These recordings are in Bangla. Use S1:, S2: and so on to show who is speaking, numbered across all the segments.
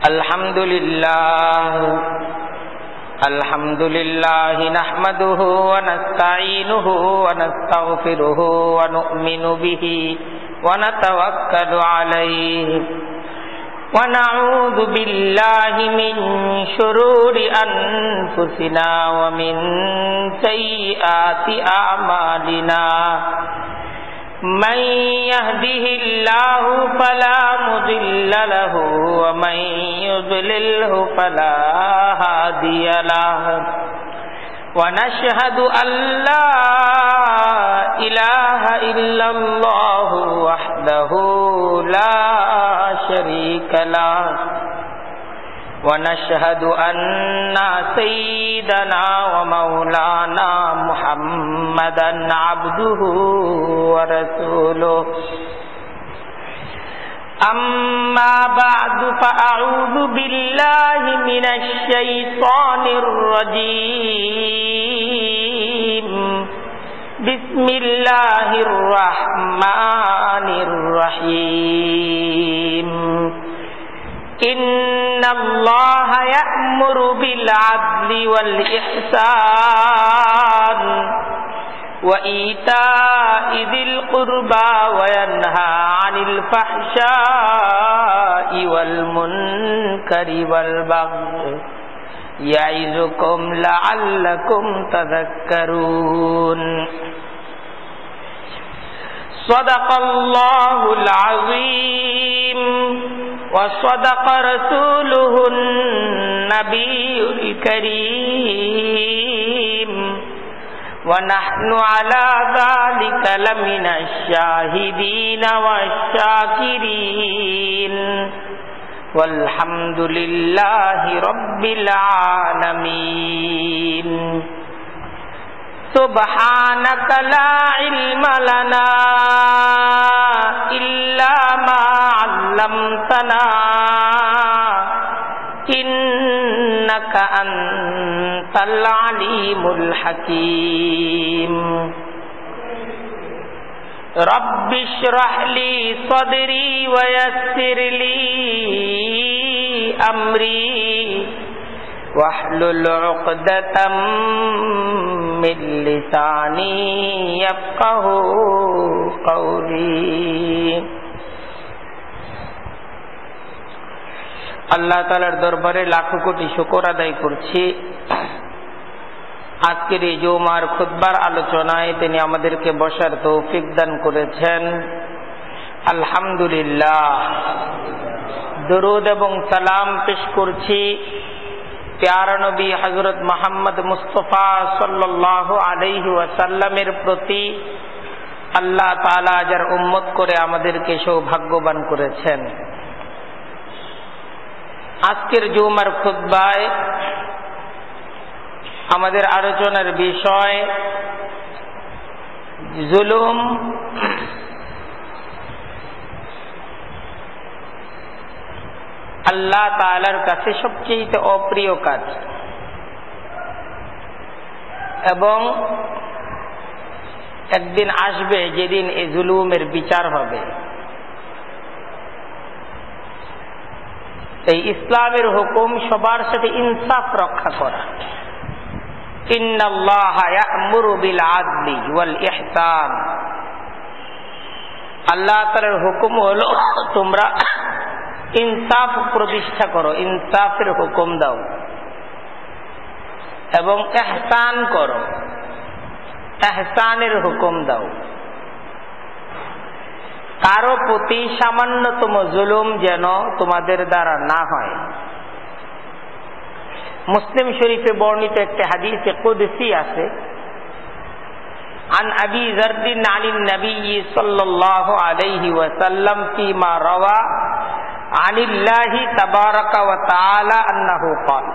S1: अल्हम्दुलिल्लाह नहमदुहु व नस्तईनुहु व नस्तगफिरुहु व नु'मिनु बिही व नतवक्कलु अलैहि व नऊज़ु बिल्लाहि मिन शुरूरि अनफुसिना व मिन सय्यिआति अअमालिना मन यहदिहिल्लाहु फला मुदिल्ल लहु व मन युद्लिलहु फला हादिय लहु व नशहदु अल्ला इलाहा इल्लल्लाहु वहदहु ला शरीका लहु व नशहदु अन्ना सय्यिदना व मौलाना मुहम्मदन अब्दुहु व रसूलुहु अम्मा बअदु फअऊज़ु बिल्लाहि मिनश शैतानिर रजीम बिस्मिल्लाहिर रहमानिर रहीम इन्नल्लाह यअमुरु बिल अद्लि वल इहसान व ईताइ ज़िल क़ुर्बा व यन्हा अनिल फ़हशाइ वल मुनकरि वल बग़्य यइज़ुकुम लअल्लकुम तज़क्करून। सदक़ल्लाहुल अज़ीम व सदक़ रसूलुहुन नबियुल करीम व नहनु अला ज़ालिका लमिनश शाहिदीन वश्शाकिरीन वल्हम्दुलिल्लाहि रब्बिल आलमीन। सुब्हानक ला इल्म लना इल्ला मा अल्लमतना इन्नका अंतल अलीमुल हकीम। रब्बि इश्रह ली सदरी व यस्सिर ली अमरी वहलुल उक़दतम मिन लिसानी यफ़क़हू क़ौली। আল্লাহ তাআলার দরবারে লাখো কোটি শুকর আদায় করছি। আজকের এই জুমার খুতবার আলোচনায় তিনি আমাদেরকে বসার তৌফিক দান করেছেন, আলহামদুলিল্লাহ। দরুদ এবং সালাম পেশ করছি প্যারা নবী হযরত মুহাম্মদ মুস্তাফা সাল্লাল্লাহু আলাইহি ওয়াসাল্লামের প্রতি। আল্লাহ তাআলা যার উম্মত করে আমাদেরকে সৌভাগ্যবান করেছেন। আজকের জুমার খুতবায় আমাদের আলোচনার বিষয় জুলুম আল্লাহ তাআলার কাছে সবচেয়ে অপ্রিয় কাজ এবং একদিন আসবে যেদিন এই জুলুমের বিচার হবে। এই ইসলামের হুকুম সবার সাথে ইনসাফ রক্ষা করা। ইন্নাল্লাহা ইয়া'মুরু বিল আদলি ওয়াল ইহসান। আল্লাহ তাআলার হুকুম হলো তোমরা ইনসাফ প্রতিষ্ঠা করো, ইনসাফের হুকুম দাও এবং ইহসান করো, ইহসানের হুকুম দাও। কারো প্রতি সামান্যতম জুলুম যেন তোমাদের দ্বারা না হয়। মুসলিম শরীফে বর্ণিত একটি হাদিসে কুদসি আছে, আন আবি যারদিন আনিন নবী সাল্লাল্লাহু আলাইহি ওয়াসাল্লাম ফীমা রাওয়া আনিল্লাহি তাবারাকা ওয়া তাআলা আন্নাহু ক্বাল।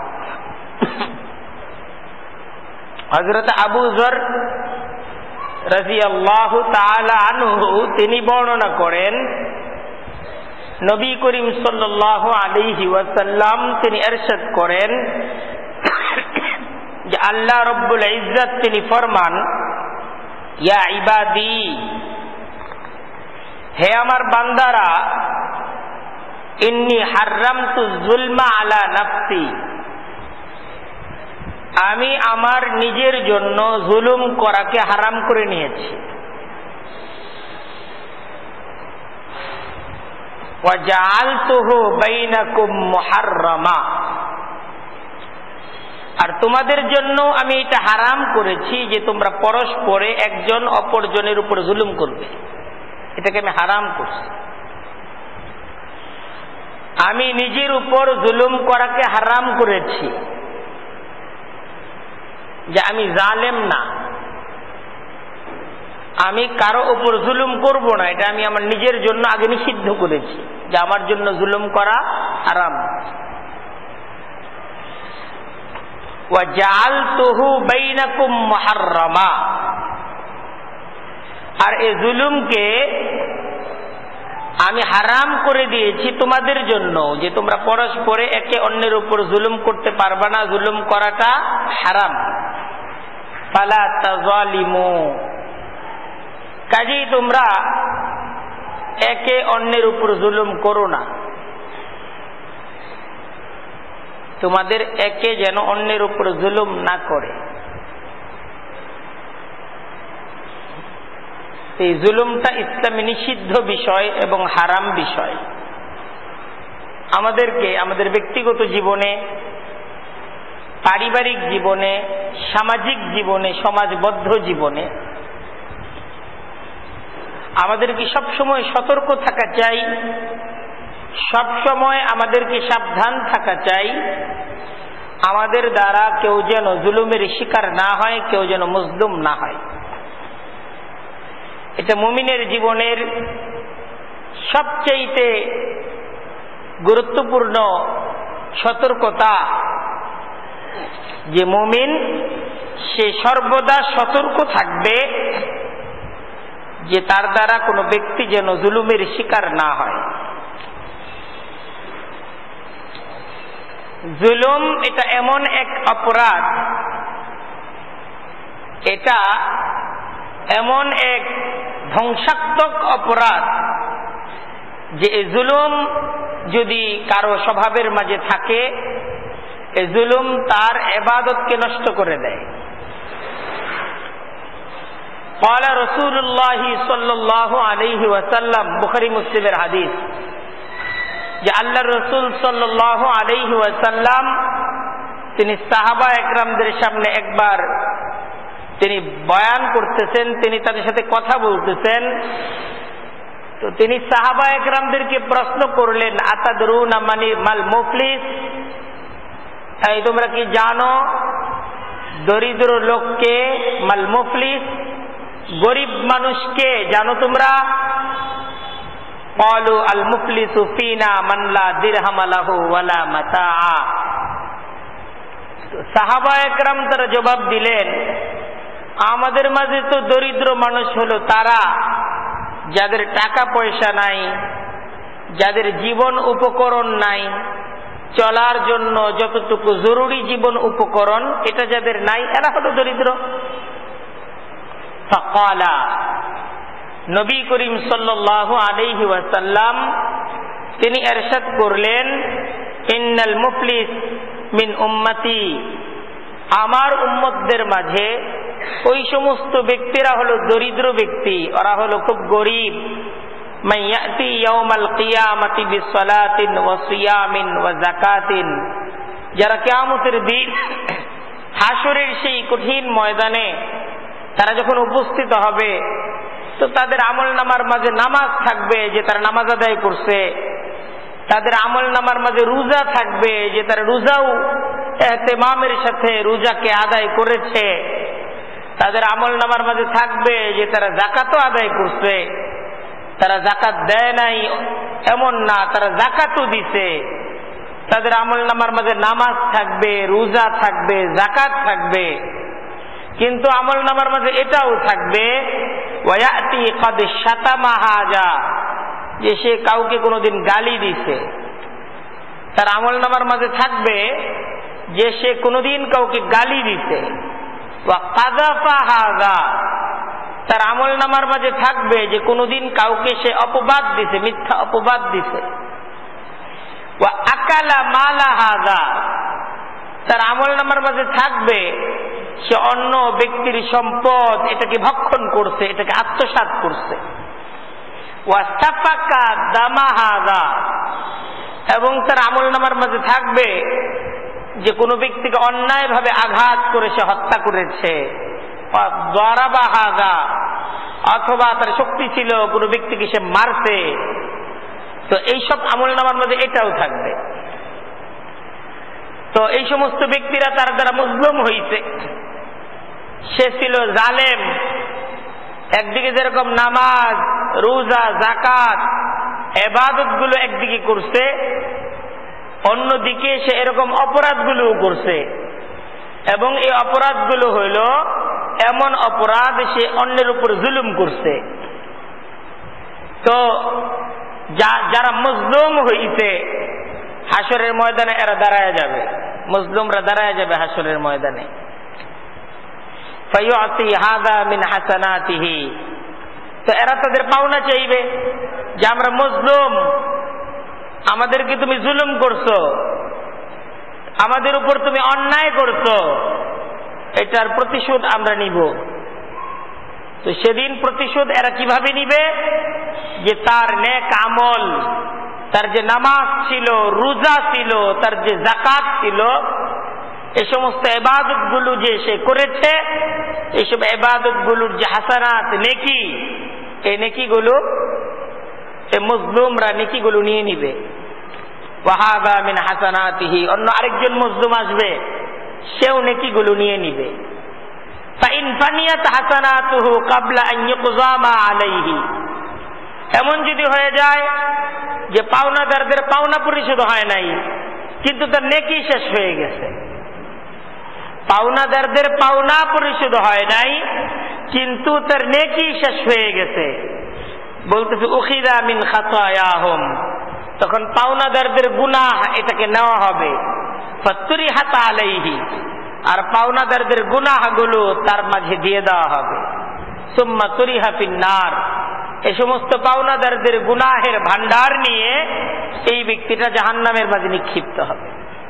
S1: হযরত আবু যর রাদিয়াল্লাহু তাআলা আনহু তিনি বর্ণনা করেন, নবী করিম সাল্লাল্লাহু আলাইহি ওয়াসাল্লাম তিনি ইরশাদ করেন যে আল্লাহ রব্বুল ইজ্জত তিনি ফরমান, ইয়া ইবাদি, হে আমার বান্দারা, ইন্নী হাররামতু যুলমা আলা নাফসি, আমি আমার নিজের জন্য জুলুম করাকে হারাম করে নিয়েছি। ওয়া জাআলতুহু বাইনাকুম মুহাররামা, আর তোমাদের জন্য আমি এটা হারাম করেছি যে তোমরা পরস্পরে একজন অপরজনের উপর জুলুম করবে, এটাকে আমি হারাম করছি। আমি নিজের উপর জুলুম করাকে হারাম করেছি, যে আমি জালেম না, আমি কারো উপর জুলুম করব না, এটা আমি আমার নিজের জন্য আগে নিষিদ্ধ করেছি যে আমার জন্য জুলুম করা হারাম। ওয়া জাআলতুহু বাইনাকুম মুহাররামা, আর এই জুলুমকে আমি হারাম করে দিয়েছি তোমাদের জন্য, যে তোমরা পরস্পরে একে অন্যের উপর জুলুম করতে পারবে না, জুলুম করাটা হারাম। ফালা তাযালিমু, কাজেই তোমরা একে অন্যের উপর জুলুম করো না, তোমাদের একে যেন অন্যের উপর জুলুম না করে। এই জুলুমটা ইসলামে নিষিদ্ধ বিষয় এবং হারাম বিষয়। আমাদেরকে আমাদের ব্যক্তিগত জীবনে, পারিবারিক জীবনে, সামাজিক জীবনে, সমাজবদ্ধ জীবনে আমাদেরকে সবসময় সতর্ক থাকা চাই, সবসময় আমাদেরকে সাবধান থাকা চাই, আমাদের দ্বারা কেউ যেন জুলুমের শিকার না হয়, কেউ যেন মজলুম না হয়। এটা মুমিনের জীবনের সবচেয়ে গুরুত্বপূর্ণ সতর্কতা, যে মুমিন সে সর্বদা সতর্ক থাকবে যে তার দ্বারা কোনো ব্যক্তি যেন জুলুমের শিকার না হয়। জুলুম এটা এমন এক অপরাধ, এটা এমন এক ধ্বংসাত্মক অপরাধ যে এই জুলুম যদি কারো স্বভাবের মাঝে থাকে, এই জুলুম তার ইবাদতকে নষ্ট করে দেয়। قال رسول الله صلى الله عليه وسلم, বুখারী মুসলিমের হাদিস, যে আল্লাহর রাসূল সাল্লাল্লাহু আলাইহি ওয়াসাল্লাম তিনি সাহাবা একরামদের সামনে একবার তিনি বয়ান করতেছেন, তিনি তাদের সাথে কথা বলতেছেন। তো তিনি সাহাবা একরামদেরকে প্রশ্ন করলেন, আতাদরুনা মাল মুফলিস, এই তোমরা কি জানো দরিদ্র লোককে, মাল মুফলিস গরিব মানুষকে জানো তোমরা? ক্বালু আল মুফলিসু ফিনা মান লা দিরহাম লাহু ওয়ালা মাতাআ। সাহাবা একরাম তারা জবাব দিলেন, আমাদের মাঝে তো দরিদ্র মানুষ হলো তারা যাদের টাকা পয়সা নাই, যাদের জীবন উপকরণ নাই, চলার জন্য যতটুকু জরুরি জীবন উপকরণ এটা যাদের নাই, এরা হলো দরিদ্র। ফাকালা, নবী করিম সাল্লাল্লাহু আলাইহি ওয়াসাল্লাম তিনি ইরশাদ করলেন, ইন্নাল মুফলিস মিন উম্মতি, আমার উম্মতদের মাঝে ওই সমস্ত ব্যক্তিরা হলো দরিদ্র ব্যক্তি, ওরা হলো খুব গরিব। মান ইয়াতি ইয়াউমাল কিয়ামাতি বিসসালাতিন ওয়া সিয়ামিন ওয়া যাকাতিন, যারা কিয়ামতের দিন হাসরের সেই কঠিন ময়দানে তারা যখন উপস্থিত হবে, তো তাদের আমলনামার মাঝে নামাজ থাকবে যে তারা নামাজ আদায় করছে, তাদের আমলনামার মাঝে রোজা থাকবে যে তারা রোজাও ইহতিমামের সাথে রোজাকে আদায় করেছে, তাদের আমলনামার মাঝে থাকবে যে তারা যাকাতও আদায় করছে, তারা যাকাত দেয় নাই এমন না, তারা যাকাতও দিছে। তাদের আমলনামার মাঝে নামাজ থাকবে, রোজা থাকবে, যাকাত থাকবে, কিন্তু আমলনামার মাঝে এটাও থাকবে ওয়ায়াতি কাদ শাতামা হাজা, যে সে কাউকে কোনোদিন গালি দিছে। তার আমলনামার মাঝে থাকবে যে সে কোনোদিন কাউকে গালি দিছে। ওয়া কাযাফা হাজা, তার আমলনামার মাঝে থাকবে যে কোনোদিন কাউকে সে অপবাদ দিছে, মিথ্যা অপবাদ দিছে। আকালা মালা হাযা, তার আমলনামার মাঝে থাকবে সে অন্য ব্যক্তির সম্পদ এটাকে ভক্ষণ করছে, এটাকে আত্মসাৎ করছে। ওয়াস্তাফাকা দামা হাযা, এবং তার আমলনামার মাঝে থাকবে যে কোনো ব্যক্তিকে অন্যায়ভাবে আঘাত করে সে হত্যা করেছে। দারাবা হাযা, অথবা তার শক্তি ছিল কোনো ব্যক্তিকে সে মারছে। তো এইসব আমলনামার মধ্যে এটাও থাকবে। তো এই সমস্ত ব্যক্তিরা তার দ্বারা মজলুম হইছে। সে ছিল জালেম, একদিকে যেরকম নামাজ, রোজা, যাকাত, ইবাদত গুলো একদিকে করছে, অন্যদিকে সে এরকম অপরাধগুলো করছে। এবং এই অপরাধগুলো হইল এমন অপরাধ সে অন্যের উপর জুলুম করছে। তো যারা মজলুম হইছে হাসরের ময়দানে এরা দাঁড়ায় যাবে, মজলুমরা দাঁড়ায় যাবে হাসরের ময়দানে। ফায়ুতি হাযা মিন হাসানাতিহি, তো এরা তাদের পাওনা চাইবে যে আমরা মজলুম, আমাদেরকে তুমি জুলুম করছো, আমাদের উপর তুমি অন্যায় করছো, এটার প্রতিশোধ আমরা নিব। তো সেদিন প্রতিশোধ এরা কিভাবে নিবে? যে তার নেক আমল, তার যে নামাজ ছিল, রোজা ছিল, তার যে যাকাত ছিল, এই সমস্ত ইবাদত গুলো যে সে করেছে, এইসব ইবাদত গুলোর যে হাসানাত, নেকি, এই নেকিগুলো এই মজলুমরা নেকিগুলো নিয়ে নিবে। ওয়াহাদা মিন হাসানাতিহি, অন্য আরেকজন মজলুম আসবে, সেও নেকিগুলো নিয়ে নিবে। ফাইন ফানিয়াত হাসানাতুহু ক্বাবলা আন ইউকযা মা আলাইহি, এমন যদি হয়ে যায় যে পাওনাদারদের পাওনা পরিশোধ হয় নাই, কিন্তু তার নেকি শেষ হয়ে গেছে। পাওনাদারদের পাওনা পরিশোধ হয় নাই, কিন্তু তার নেকি শেষ হয়ে গেছে। বলতেছে উখিযা মিন খাতায়াহুম, তখন পাওনাদারদের গুনাহ এটাকে নেওয়া হবে। ফাতুরিহাত আলাইহি, আর পাওনাদারদের গুনাহগুলো তার মাঝে দিয়ে দেওয়া হবে। সুম্মা তুরিহা ফিন্নার, এই সমস্ত পাওনাদারদের গুনাহের ভান্ডার নিয়ে এই ব্যক্তিটা জাহান্নামের মাঝে নিক্ষিপ্ত হবে।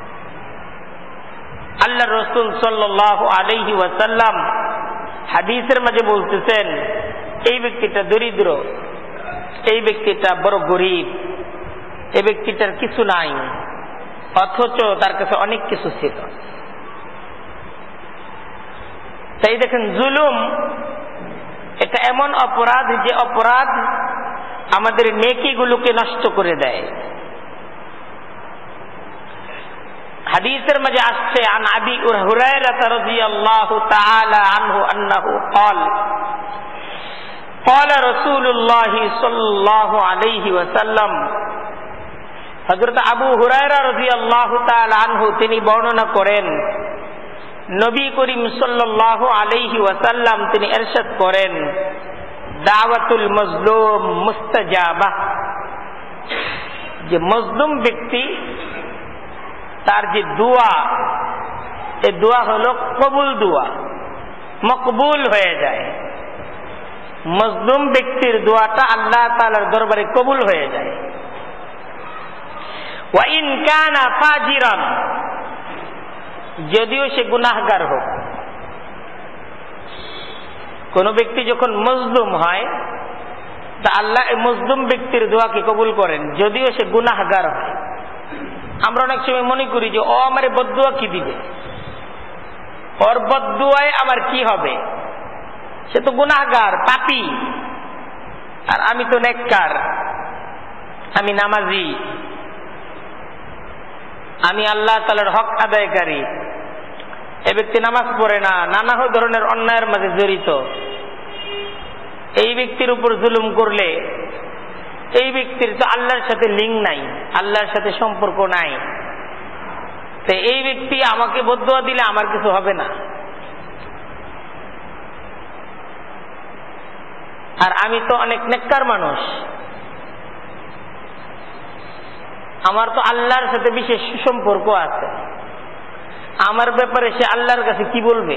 S1: আল্লাহ রাসূল সাল্লাল্লাহু আলাইহি ওয়াসাল্লাম হাদিসের মাঝে বলতেছেন, এই ব্যক্তিটা দরিদ্র, এই ব্যক্তিটা বড় গরিব, এই ব্যক্তিটার কিছু নাই, অথচ তার কাছে অনেক কিছু ছিল। তাই দেখেন, জুলুম এটা এমন অপরাধ যে অপরাধ আমাদের নেকিগুলোকে নষ্ট করে দেয়। হাদিসের মাঝে আসছে, আন আবি হুরায়রা রাদিয়াল্লাহু তাআলা আনহু আন্নাহু ক্বাল ক্বালা রাসূলুল্লাহ সাল্লাল্লাহু আলাইহি ওয়াসাল্লাম, হযরত আবু হুরায়রা রাদিয়াল্লাহু তাআলা আনহু তিনি বর্ণনা করেন, নবী করিম সাল্লাল্লাহু আলাইহি ওয়াসাল্লাম তিনি ইরশাদ করেন, দাওয়াতুল মাজলুম মুস্তাজাবা, যে মজলুম ব্যক্তি তার যে দোয়া, এই দোয়া হলো কবুল দোয়া, মকবুল হয়ে যায়। মজলুম ব্যক্তির দোয়াটা আল্লাহ তাআলার দরবারে কবুল হয়ে যায়। ওয়া ইন কানা ফাজিরান, যদিও সে গুনাহগার হোক। কোন ব্যক্তি যখন মজলুম হয় তা আল্লাহ এই মজলুম ব্যক্তির দোয়াকে কবুল করেন, যদিও সে গুনাহগার হয়। আমরা অনেক সময় মনে করি যে ও আমার বদদুয়া কি দিবে, ওর বদদুয়ায় আমার কি হবে, সে তো গুনাহগার, পাপী, আর আমি তো নেককার, আমি নামাজি, আমি আল্লাহ তাআলার হক আদায়কারী। এই ব্যক্তি নামাজ পড়ে না, নানা ধরনের অন্যায়ের মাঝে জড়িত। এই ব্যক্তির উপর জুলুম করলে এই ব্যক্তির তো আল্লাহর সাথে লিঙ্ক নাই, আল্লাহর সাথে সম্পর্ক নাই। তো এই ব্যক্তি আমাকে বদদুয়া দিলে আমার কিছু হবে না, আর আমি তো অনেক নেককার মানুষ, আমার তো আল্লাহর সাথে বিশেষ সুসম্পর্ক আছে, আমার ব্যাপারে সে আল্লাহর কাছে কি বলবে।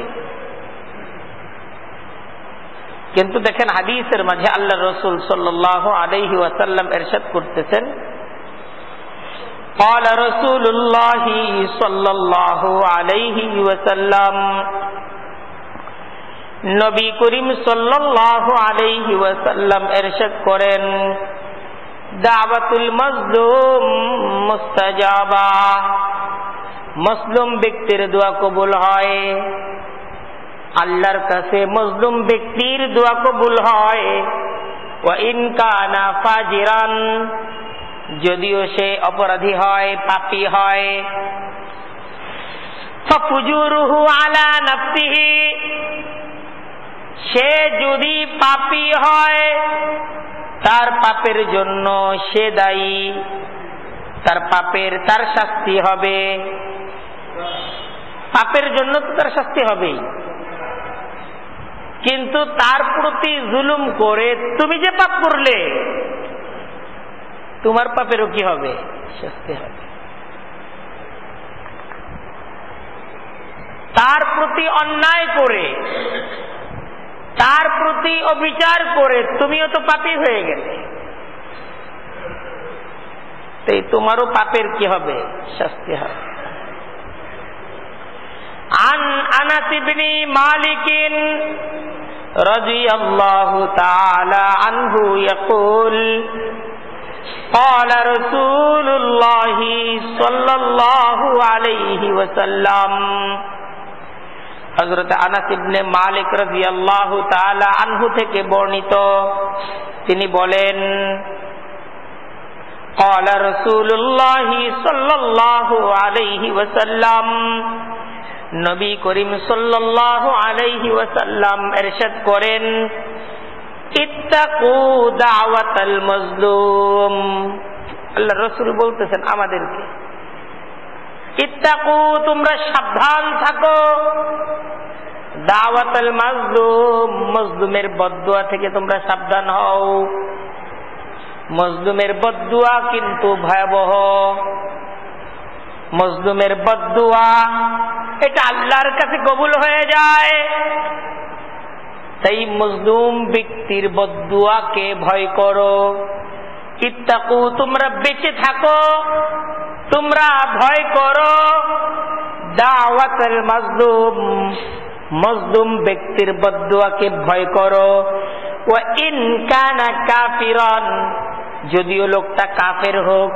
S1: কিন্তু দেখেন হাদিসের মাঝে আল্লাহ রাসূল সাল্লাল্লাহু আলাইহি ওয়াসাল্লাম ইরশাদ করতেছেন, قال رسول الله صلى الله عليه وسلم নবী করিম সাল্লাল্লাহু আলাইহি ওয়াসাল্লাম ইরশাদ করেন, দাওয়াতুল মাজলুম মুস্তাজাবা, মজলুম ব্যক্তির দোয়া কবুল হয়। আল্লাহর কাছে মজলুম ব্যক্তির দোয়া কবুল হয়। ওয়া ইন কানা ফাজিরান, যদিও সে অপরাধী হয়, পাপী হয়। ফাফুজুরুহু আলা নাফসিহি, সে যদি পাপী হয় তার পাপের জন্য সে দায়ী, তার পাপের তার শাস্তি হবে। পাপের জন্য তো তার শাস্তি হবেই, কিন্তু তার প্রতি জুলুম করে তুমি যে পাপ করলে তোমার পাপেরও কি হবে? শাস্তি হবে। তার প্রতি অন্যায় করে, তার প্রতি অবিচার করে তুমিও তো পাপী হয়ে গেলে, তাই তোমারও পাপের কি হবে? শাস্তি হবে। আন আনাস ইবনে মালিক রাদিয়াল্লাহু তাআলা আনহু ইয়াকুল قال رسول الله صلى الله عليه وسلم, হযরত আনাস ইবনে মালিক রাদিয়াল্লাহু তাআলা আনহু থেকে বর্ণিত, তিনি বলেন, قال رسول الله صلى الله عليه وسلم, নবী করিম সাল্লাল্লাহু আলাইহি ওয়াসাল্লাম ইরশাদ করেন, ইত্তাকু দাওয়াতাল মাজলুম। আল্লাহর রাসূল বলতেছেন আমাদেরকে, ইত্তাকু, তোমরা সাবধান থাকো, দাওয়াতাল মাজলুম, মজলুমের বদদুয়া থেকে তোমরা সাবধান হও। মজলুমের বদদুয়া কিন্তু ভয়াবহ। মজলুমের বদদুয়া এটা আল্লাহর কাছে কবুল হয়ে যায়। তাই মজলুম ব্যক্তির বদদুয়াকে ভয় করো। ইত্তাকু, তোমরা বেঁচে থাকো, তোমরা ভয় করো দাওয়াতুল মাজলুম, মজলুম ব্যক্তির বদদুয়াকে ভয় করো। ওয়া ইন কানা কাফিরান, যদিও লোকটা কাফের হোক।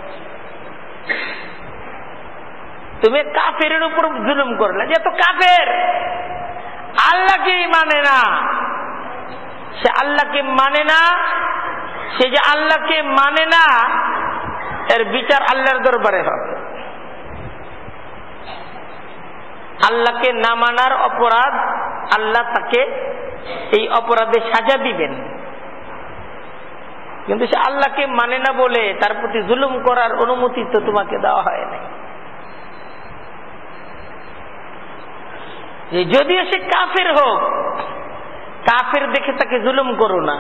S1: তুমি কাফেরের উপর জুলুম করলে, যে তো কাফের, আল্লাহকেই মানে না, সে আল্লাহকে মানে না, সে যে আল্লাহকে মানে না এর বিচার আল্লাহর দরবারে হবে। আল্লাহকে না মানার অপরাধ, আল্লাহ তাকে এই অপরাধে সাজা দিবেন। কিন্তু সে আল্লাহকে মানে না বলে তার প্রতি জুলুম করার অনুমতি তো তোমাকে দেওয়া হয় নাই। যে যদিও সে কাফের হোক, কাফের দেখে তাকে জুলুম করো না।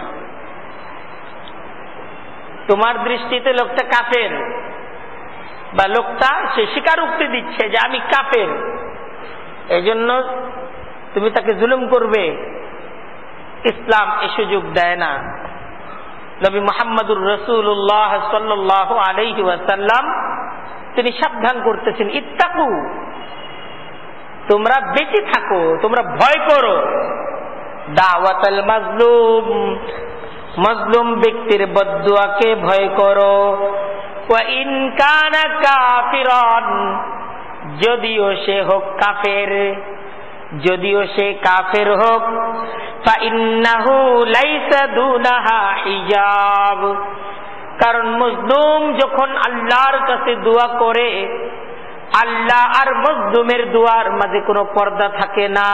S1: তোমার দৃষ্টিতে লোকটা কাফের, বা লোকটা সে স্বীকারোক্তি দিচ্ছে যে আমি কাফের, এই জন্য তুমি তাকে জুলুম করবে, ইসলাম এ সুযোগ দেয় না। নবী মুহাম্মদুর রাসূলুল্লাহ সাল্লাল্লাহু আলাইহি ওয়াসাল্লাম তিনি সাবধান করতেছেন, ইত্তাকু, তোমরা বেঁচে থাকো, তোমরা ভয় করো দাওয়াতুল মাজলুম, মজলুম ব্যক্তির বদদুয়াকে ভয় করো। ওয়া ইন কানা কাফিরান, যদিও সে হোক কাফের, যদিও সে কাফের হোক। ফা ইন্নাহু লাইসা দুনাহা হিজাব, কারণ মজলুম যখন আল্লাহর কাছে দোয়া করে, আল্লাহ আর মজলুমের দোয়ার মাঝে কোনো পর্দা থাকে না।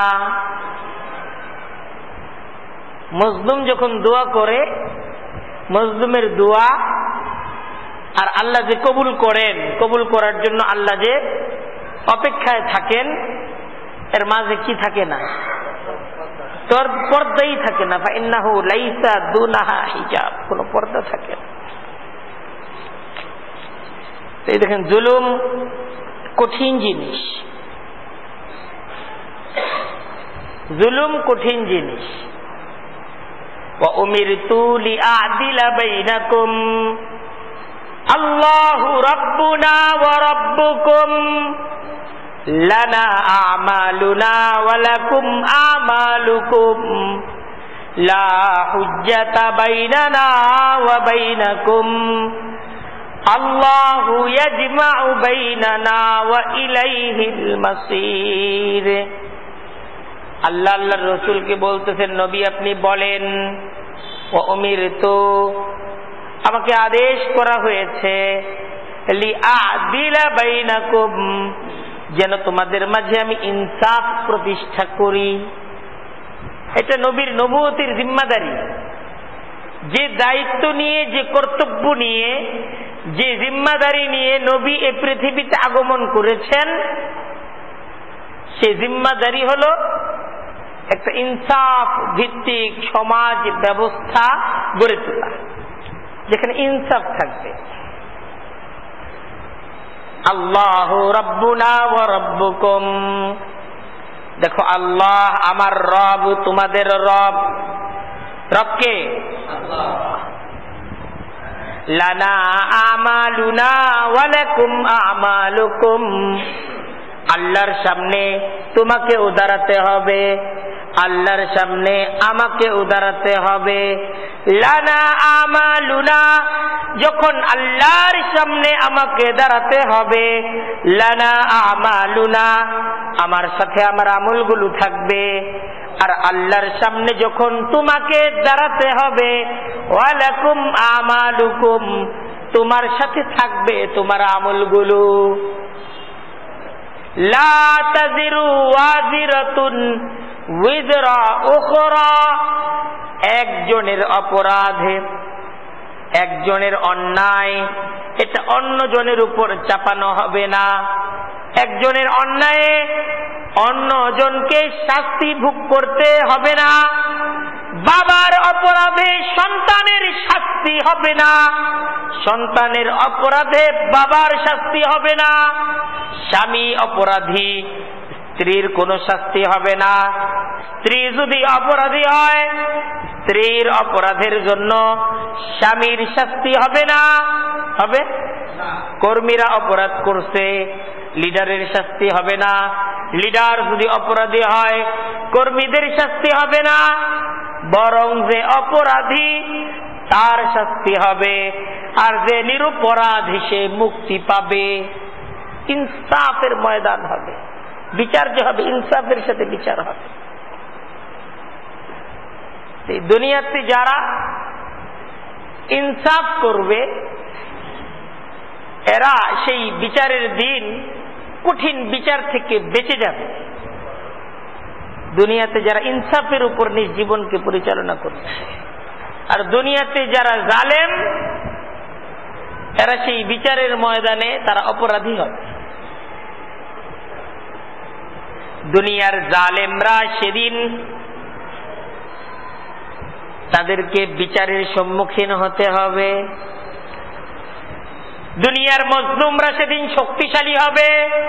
S1: মজলুম যখন দোয়া করে, মজলুমের দোয়া আর আল্লাহ যে কবুল করেন, কবুল করার জন্য আল্লাহ যে অপেক্ষায় থাকেন, এর মাঝে কি থাকে না? তোর পর্দাই থাকে না। ফাইন্নাহু লাইসা দুনাহা হিজাব, কোনো পর্দা থাকে না। এই দেখেন, জুলুম কঠিন জিনিস, জুলুম কঠিন জিনিস। ওয়া উমিরতু লিআদিলা বাইনাকুম, আল্লাহু রাব্বুনা ওয়া রাব্বুকুম লানা আমালুনা ওয়া লাকুম আমালুকুম লা হুজ্জাতা বাইনানা ওয়া বাইনাকুম আল্লাহু ইয়াজমাউ বাইনানা ওয়া ইলাইহিল মাসির। আল্লাহ আল্লাহর রাসূলকে বলতেছেন, নবী আপনি বলেন, ওয়া উমিরতু, আমাকে আদেশ করা হয়েছে, লিআদিলা বাইনাকুম, যেন তোমাদের মাঝে আমি ইনসাফ প্রতিষ্ঠা করি। এটা নবীর নবুয়তির জিম্মাদারি। যে দায়িত্ব নিয়ে, যে কর্তব্য নিয়ে, যে জিম্মাদারি নিয়ে নবী এই পৃথিবীতে আগমন করেছেন, সে জিম্মাদারি হলো একটা ইনসাফ ভিত্তিক সমাজ ব্যবস্থা গড়ে তোলা, যেখানে ইনসাফ থাকবে। আল্লাহু রাব্বুনা ওয়া রাব্বুকুম, দেখো আল্লাহ আমার রব, তোমাদের রব। রবকে আল্লাহ। লানা আমালুনা ওয়া লাকুম আমালুকুম, আল্লাহর সামনে তোমাকে দাঁড়াতে হবে, আল্লাহর সামনে আমাকে দাঁড়াতে হবে। লানা আমালুনা, যখন আল্লাহর সামনে আমাকে দাঁড়াতে হবে, লানা আমালুনা, আমার সাথে আমার আমলগুলো থাকবে। আর আল্লাহর সামনে যখন তোমাকে দাঁড়াতে হবে, ওয়া লাকুম আমালুকুম, তোমার সাথে থাকবে তোমার আমলগুলো। লা তাজিরু ওয়াজিরাতুন উযরা উখরা, একজনের অপরাধে, একজনের অন্যায়, এটা অন্যজনের উপর চাপানো হবে না। একজনের অন্যায়ে অন্যজনকে শাস্তি ভোগ করতে হবে না। বাবার অপরাধে সন্তানের শাস্তি হবে না, সন্তানের অপরাধে বাবার শাস্তি হবে না। স্বামী অপরাধী, স্ত্রীর কোনো শাস্তি হবে না। স্ত্রী যদি অপরাধী হয়, স্ত্রীর অপরাধের জন্য স্বামীর শাস্তি হবে না। হবে? কর্মীরা অপরাধ করছে, লিডারের শাস্তি হবে না। লিডার যদি অপরাধী হয়, কর্মীদের শাস্তি হবে না, বরং যে অপরাধী তার শাস্তি হবে, আর যে নিরপরাধী সে মুক্তি পাবে। ইনসাফের ময়দান হবে, বিচার যে হবে ইনসাফের সাথে বিচার হবে। দুনিয়াতে যারা ইনসাফ করবে, এরা সেই বিচারের দিন কঠিন বিচার থেকে বেঁচে যাবে। দুনিয়াতে যারা ইনসাফের উপর নিজ জীবনকে পরিচালনা করছে, আর দুনিয়াতে যারা জালেম, এরা সেই বিচারের ময়দানে তারা অপরাধী হবে। দুনিয়ার জালেমরা সেদিন তাদেরকে বিচারের সম্মুখীন হতে হবে। দুনিয়ার মজলুমরা সেদিন শক্তিশালী হবে,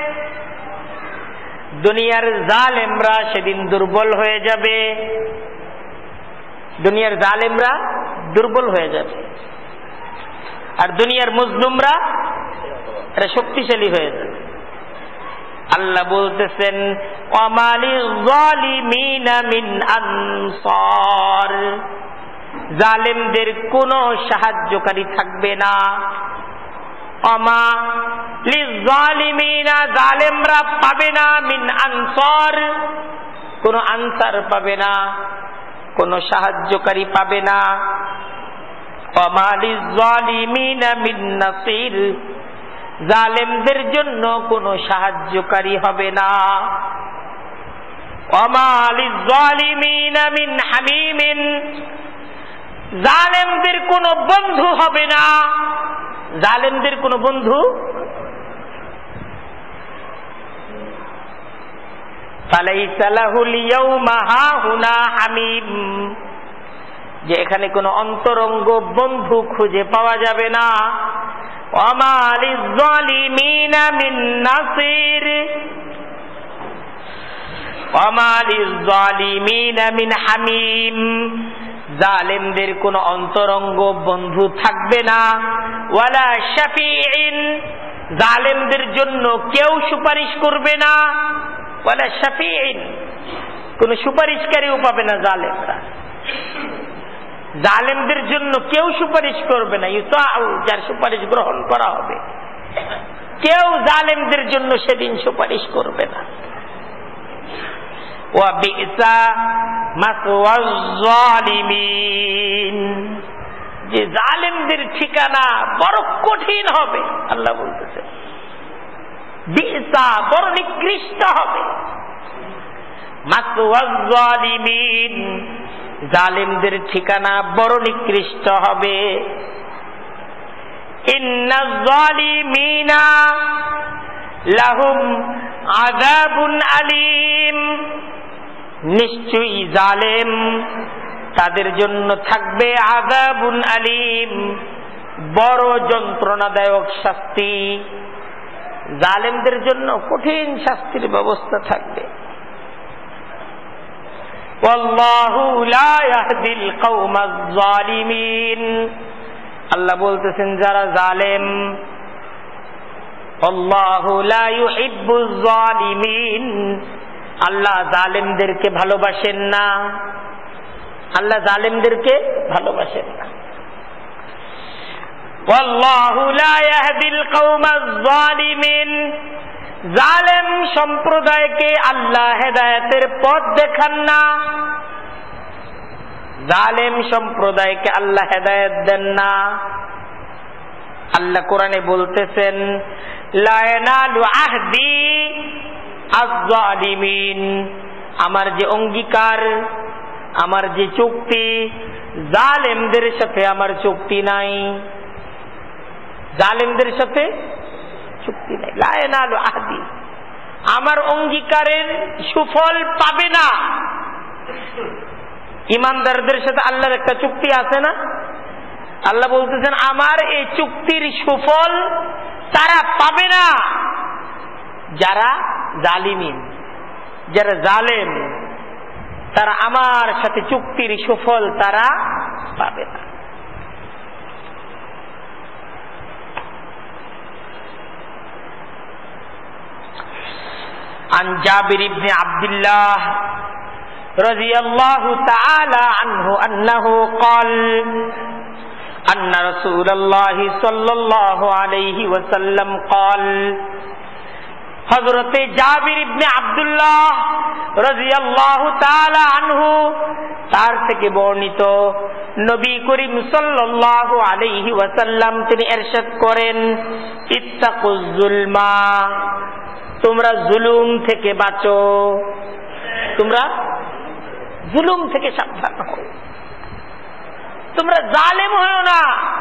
S1: দুনিয়ার জালেমরা সেদিন দুর্বল হয়ে যাবে। দুনিয়ার জালেমরা দুর্বল হয়ে যাবে, আর দুনিয়ার মজলুমরা এরা শক্তিশালী হয়ে যাবে। আল্লাহ বলতেছেন, ওয়ামালিল যালিমিনা মিন আনসার, জালেমদের কোনো সাহায্যকারী থাকবে না। ওমা লিযালিমিনা, জালেমরা পাবে না, মিন আনসার, কোনো আনসার পাবে না, কোনো সাহায্যকারী পাবে না। ওমা লিযালিমিনা মিন নাসির, জালেমদের জন্য কোনো সাহায্যকারী হবে না। ওমা লিযালিমিনা মিন হামিমিন, জালেমদের কোনো বন্ধু হবে না। জালেমদের কোনো বন্ধু, ফালাইসা লাহুল ইয়াউমা হাহুনা হামিম, যে এখানে কোনো অন্তরঙ্গ বন্ধু খুঁজে পাওয়া যাবে না। ওমা লিযালিমিনা মিন নাসির, ওমা লিযালিমিনা মিন হামিম, জালেমদের কোনো অন্তরঙ্গ বন্ধু থাকবে না, ওয়ালা শাফিইন, জালেমদের জন্য কেউ সুপারিশ করবে না। ওয়ালা শাফিইন, কোন সুপারিশকারীও পাবে না জালেমরা। জালেমদের জন্য কেউ সুপারিশ করবে না, ইউতাউ, যার সুপারিশ গ্রহণ করা হবে। কেউ জালেমদের জন্য সেদিন সুপারিশ করবে না। ওয়া বিসা মাসওয়াজ জালিমিন, যে জালেমদের ঠিকানা বড় কঠিন হবে। আল্লাহ বলতেছে বিসা, বড় নিকৃষ্ট হবে। মাসওয়াজ জালিমিন, জালেমদের ঠিকানা বড় নিকৃষ্ট হবে। ইন্নাজ জালিমিনা লাহুম আযাবুন আলীম, নিশ্চয়ই জালেম, তাদের জন্য থাকবে আযাবুন আলীম, বড় যন্ত্রণাদায়ক শাস্তি। জালেমদের জন্য কঠিন শাস্তির ব্যবস্থা থাকবে। ওয়াল্লাহু লা ইয়াহদিল কওমাজ জালিমিন, আল্লাহ বলতেছেন যারা জালেম, আল্লাহু লা ইউহিব্বুজ জালিমিন, আল্লাহ জালেমদেরকে ভালোবাসেন না। আল্লাহ জালেমদেরকে ভালোবাসেন না। আল্লাহু লা ইয়াহদিল কওমাজ জালিমিন, জালেম সম্প্রদায়কে আল্লাহ হেদায়েতের পথ দেখান না। জালেম সম্প্রদায়কে আল্লাহ হেদায়েত দেন না। আল্লাহ কোরআনে বলতেছেন লা ইয়ানালু আহদি আয-যালিমিন, আমার যে অঙ্গীকার, আমার যে চুক্তি, জালেমদের সাথে আমার চুক্তি নাই। জালেমদের সাথে চুক্তি নাই। লা ইয়ানালু আহদি, আমার অঙ্গীকারের সুফল পাবে না। ইমানদারদের সাথে আল্লাহর একটা চুক্তি আছে না? আল্লাহ বলতেছেন আমার এই চুক্তির সুফল তারা পাবে না। যারা জালিমিন, যারা জালেম, তারা আমার সাথে চুক্তির সুফল তারা পাবে না। عن جابر بن عبد الله رضي الله تعالى عنه أنه قال أن رسول الله صلى الله عليه وسلم قال, হযরতে জাবির ইবনে আব্দুল্লাহ রাদিয়াল্লাহু তাআলা আনহু তার থেকে বর্ণিত, নবী করিম সাল্লাল্লাহু আলাইহি ওয়াসাল্লাম তিনি ইরশাদ করেন, ইত্তাকুজ যুলমা, তোমরা জুলুম থেকে বাঁচো, তোমরা জুলুম থেকে সাবধান হও, তোমরা জালেম হও না।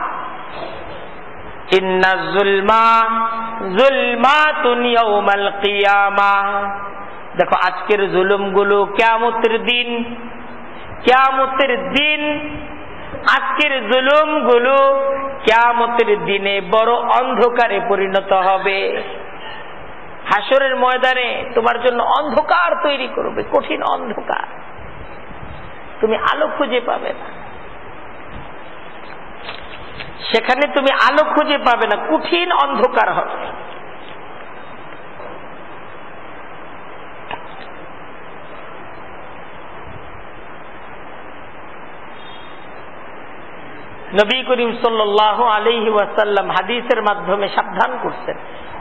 S1: ইন্না যুলমা যুলমাতুন ইয়াউমাল কিয়ামাহ, দেখো আজকের জুলুমগুলো কিয়ামতের দিন, কিয়ামতের দিন আজকের জুলুমগুলো কিয়ামতের দিনে বড় অন্ধকারে পরিণত হবে। হাসরের ময়দানে তোমার জন্য অন্ধকার তৈরি করবে, কঠিন অন্ধকার, তুমি আলো খুঁজে পাবে না। সেখানে তুমি আলো খুঁজে পাবে না, কঠিন অন্ধকার হবে। নবী করিম সাল্লাল্লাহু আলাইহি ওয়াসাল্লাম হাদিসের মাধ্যমে সাবধান করছেন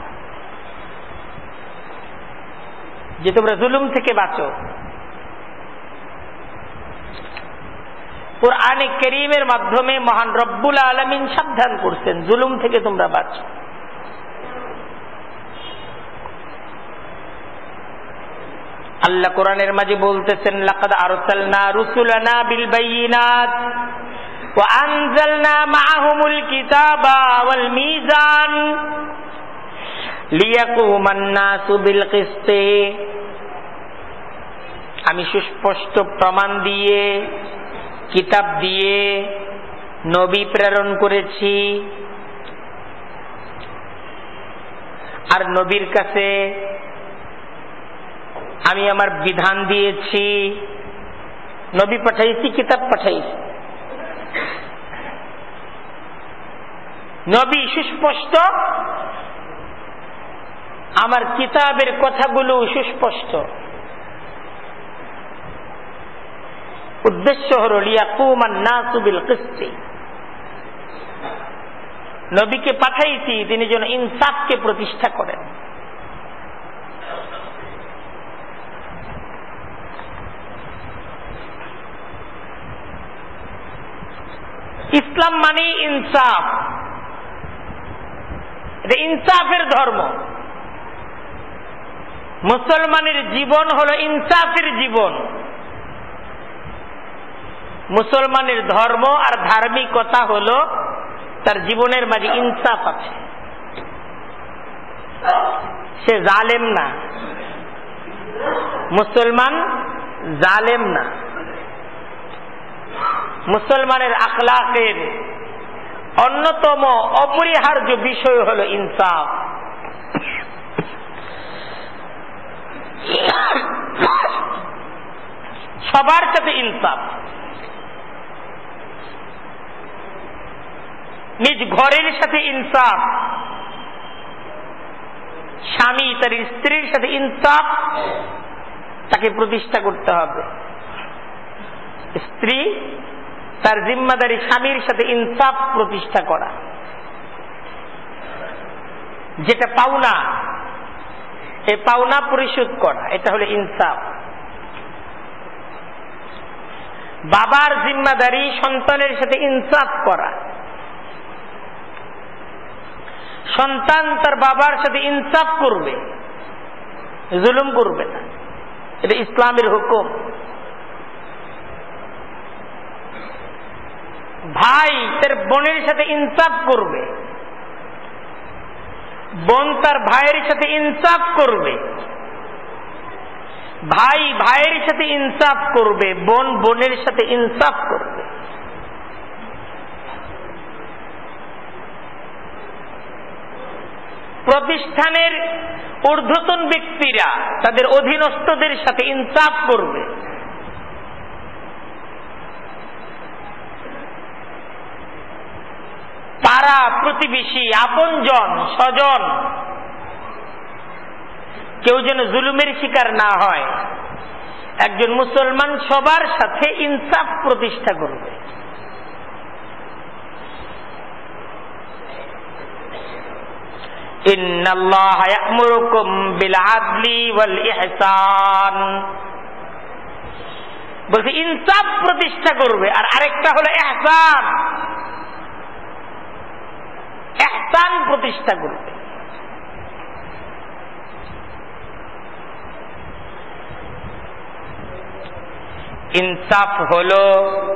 S1: যে তোমরা জুলুম থেকে বাঁচো। কুরআনে কারীমের মাধ্যমে মহান রব্বুল আলামিন সাবধান করছেন জুলুম থেকে তোমরা বাঁচো। আল্লাহ কোরআনের মাঝে বলতেছেন, লাকাদ আরসালনা রুসুলানা বিল বায়িনাত ওয়া আনজালনা মাআহুমুল কিতাবা ওয়াল মিজান লিয়াকুমান নাসু বিল কিসতি, আমি সুস্পষ্ট প্রমাণ দিয়ে, কিতাব দিয়ে নবী প্রেরণ করেছি, আর নবীর কাছে আমি আমার বিধান দিয়েছি, নবী পাঠাইছি, কিতাব পাঠাইছি। নবী সুস্পষ্ট, আমার কিতাবের কথাগুলো সুস্পষ্ট। উদ্দেশ্য হল লিয়াকুমান নাসু বিল কিসত, নবীকে পাঠাইছি তিনি যেন ইনসাফকে প্রতিষ্ঠা করেন। ইসলাম মানে ইনসাফ, এটা ইনসাফের ধর্ম। মুসলমানের জীবন হলো ইনসাফের জীবন। মুসলমানের ধর্ম আর ধার্মিকতা হলো তার জীবনের মাঝে ইনসাফ আছে। সে জালেম না, মুসলমান জালেম না। মুসলমানের আখলাকের অন্যতম অপরিহার্য বিষয় হলো ইনসাফ। সবার সাথে ইনসাফ, নিজ ঘরের সাথে ইনসাফ, স্বামী তার স্ত্রীর সাথে ইনসাফ তাকে প্রতিষ্ঠা করতে হবে। স্ত্রী তার জিম্মাদারি স্বামীর সাথে ইনসাফ প্রতিষ্ঠা করা। যেটা পাওনা, এই পাওনা পরিশোধ করা, এটা হলো ইনসাফ। বাবার জিম্মাদারি সন্তানের সাথে ইনসাফ করা। সন্তান তার বাবার সাথে ইনসাফ করবে, জুলুম করবে না, এটা ইসলামের হুকুম। ভাই তার বোনের সাথে ইনসাফ করবে, বোন তার ভাইয়ের সাথে ইনসাফ করবে, ভাই ভাইয়ের সাথে ইনসাফ করবে, বোন বোনের সাথে ইনসাফ করবে। প্রতিষ্ঠানের ঊর্ধ্বতন ব্যক্তিরা তাদের অধীনস্থদের সাথে ইনসাফ করবে। পাড়া প্রতিবেশী, আপনজন, স্বজন কেউ যেন জুলুমের শিকার না হয়। একজন মুসলমান সবার সাথে ইনসাফ প্রতিষ্ঠা করবে। ইন্নাল্লাহা ইয়া'মুরুকুম বিল আদলি ওয়াল ইহসান, বলছে ইনসাফ প্রতিষ্ঠা করবে। আর আরেকটা হলো ইহসান, ইহসান প্রতিষ্ঠা করবে। ইনসাফ হলো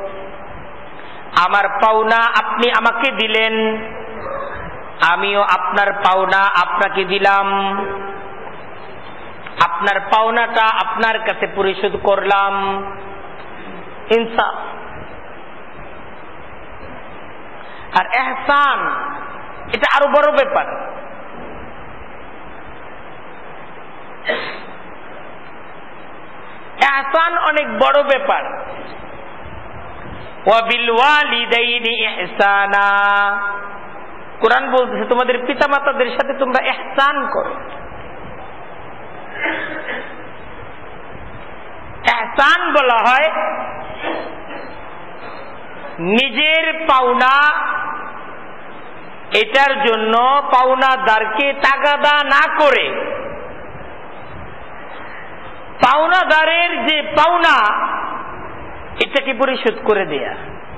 S1: আমার পাওনা আপনি আমাকে দিলেন, আমিও আপনার পাওনা আপনাকে দিলাম, আপনার পাওনাটা আপনার কাছে পরিশোধ করলাম। ইনসাফ। আর ইহসান এটা আরো বড় ব্যাপার। ইহসান অনেক বড় ব্যাপার। ওয়া বিল ওয়ালিদাইনি ইহসানা, কোরআন বলতেছে তোমাদের পিতামাতাদের সাথে তোমরা ইহসান করো। ইহসান বলা হয় নিজের পাওনা এটার জন্য পাওনাদারকে তাগাদা না করে, পাওনাদারের যে পাওনা এটাকে পরিশোধ করে দেয়া।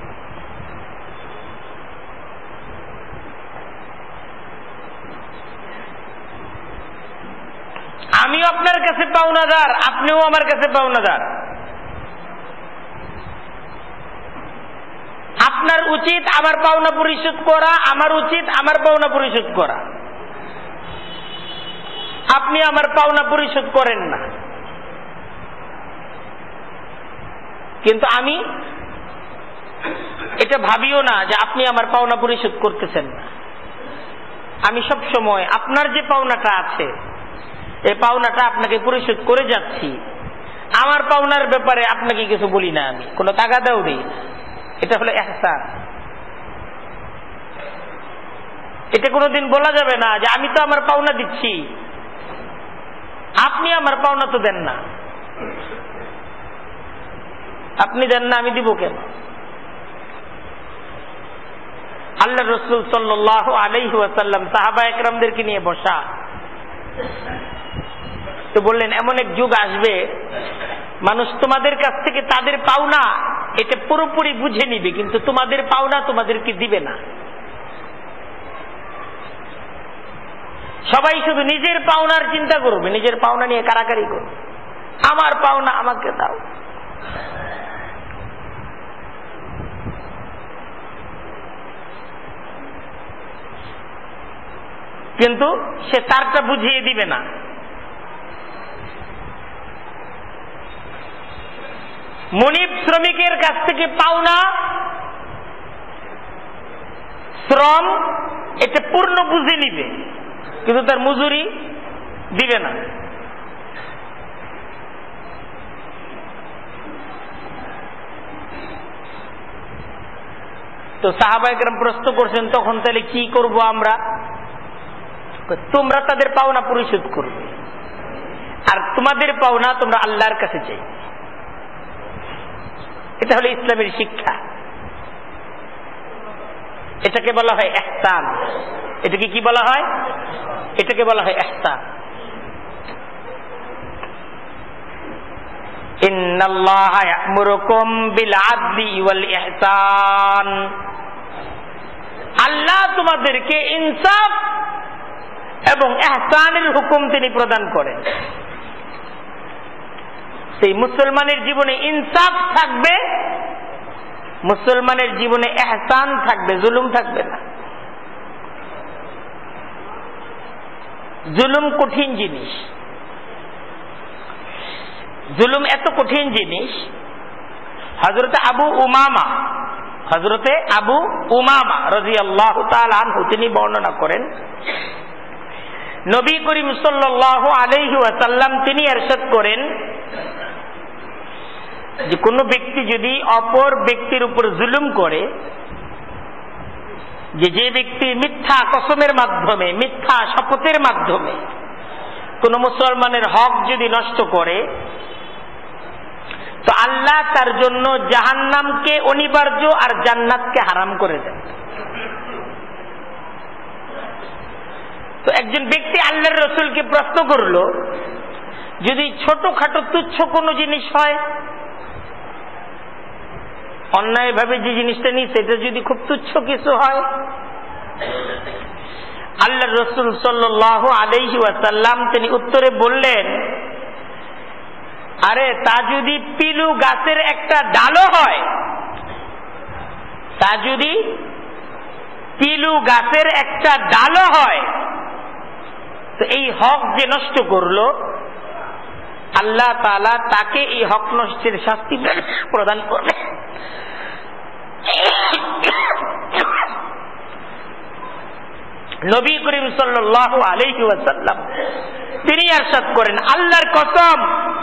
S1: আমিও আপনার কাছে পাওনাদার, আপনিও আমার কাছে পাওনাদার। আপনার উচিত আমার পাওনা পরিশোধ করা, আমার উচিত আমার পাওনা পরিশোধ করা। আপনি আমার পাওনা পরিশোধ করেন না, কিন্তু আমি এটা ভাবিও না যে আপনি আমার পাওনা পরিশোধ করতেছেন না। আমি সব সময় আপনার যে পাওনাটা আছে এই পাওনাটা আপনাকে পরিশোধ করে যাচ্ছি। আমার পাওনার ব্যাপারে আপনাকে কিছু বলি না, আমি কোনো তাগাদাও দিই না। এটা হলো ইহসান। এটা কোনোদিন বলা যাবে না যে আমি তো আমার পাওনা দিচ্ছি, আপনি আমার পাওনা তো দেন না। আপনি দেন না, আমি দিব কেন? আল্লাহ রাসূল সাল্লাল্লাহু আলাইহি ওয়াসাল্লাম সাহাবা একরামদেরকে নিয়ে বসা, তো বললেন এমন এক যুগ আসবে মানুষ তোমাদের কাছ থেকে তাদের পাওনা এটা পুরোপুরি বুঝে নিবে, কিন্তু তোমাদের পাওনা তোমাদেরকে দিবে না। সবাই শুধু নিজের পাওনার চিন্তা করবে, নিজের পাওনা নিয়ে কারাকারি করবে, আমার পাওনা আমাকে দাও। কিন্তু সে তারটা বুঝিয়ে দিবে না। মনিব শ্রমিকের কাছ থেকে পাওনা শ্রম এটা পূর্ণ বুঝে নিবে, কিন্তু তার মজুরি দিবে না। তো সাহাবায়ে কেরাম প্রশ্ন করছেন, তখন তাহলে কি করব আমরা? তোমরা তাদের পাওনা পরিশোধ করবে, আর তোমাদের পাওনা তোমরা আল্লাহর কাছে চাই। এটা হলো ইসলামের শিক্ষা। এটাকে বলা হয় ইহসান। এটাকে কি বলা হয়? এটাকে বলা হয় ইহসান। ইন্নাল্লাহা ইয়া'মুরুকুম বিল আদলি ওয়াল ইহসান। আল্লাহ তোমাদেরকে ইনসাফ এবং ইহসানের হুকুম তিনি প্রদান করেন। সেই মুসলমানের জীবনে ইনসাফ থাকবে, মুসলমানের জীবনে ইহসান থাকবে, জুলুম থাকবে না। জুলুম কঠিন জিনিস, জুলুম এত কঠিন জিনিস, হযরতে আবু উমামা রাদিয়াল্লাহু তাআলা আনহু তিনি বর্ণনা করেন, নবী করিম সাল্লাল্লাহু আলাইহি ওয়াসাল্লাম তিনি ইরশাদ করেন যে কোন ব্যক্তি যদি অপর ব্যক্তির উপর জুলুম করে, যে ব্যক্তি মিথ্যা কসমের মাধ্যমে, মিথ্যা শপথের মাধ্যমে কোন মুসলমানের হক যদি নষ্ট করে, তো আল্লাহ তার জন্য জাহান্নামকে অনিবার্য আর জান্নাতকে হারাম করে দেন। তো একজন ব্যক্তি আল্লাহর রাসূলকে প্রশ্ন করলো, যদি ছোটখাটো তুচ্ছ কোনো জিনিস হয়, অন্যায় ভাবে যে জিনিসটা নিচ্ছে এটা যদি খুব তুচ্ছ কিছু হয়, আল্লাহর রাসূল সাল্লাল্লাহু আলাইহি ওয়াসাল্লাম তিনি উত্তরে বললেন, আরে তা যদি পিলু গাছের একটা ডালও হয়, তা যদি পিলু গাছের একটা ডালও হয়, তো এই হক যে নষ্ট করলো, আল্লাহ তাআলা তাকে এই হক নষ্টের শাস্তি প্রদান করবে। নবী করিম সাল্লাল্লাহু আলাইহি ওয়াসাল্লাম তিনি ইরশাদ করেন, আল্লাহর কসম,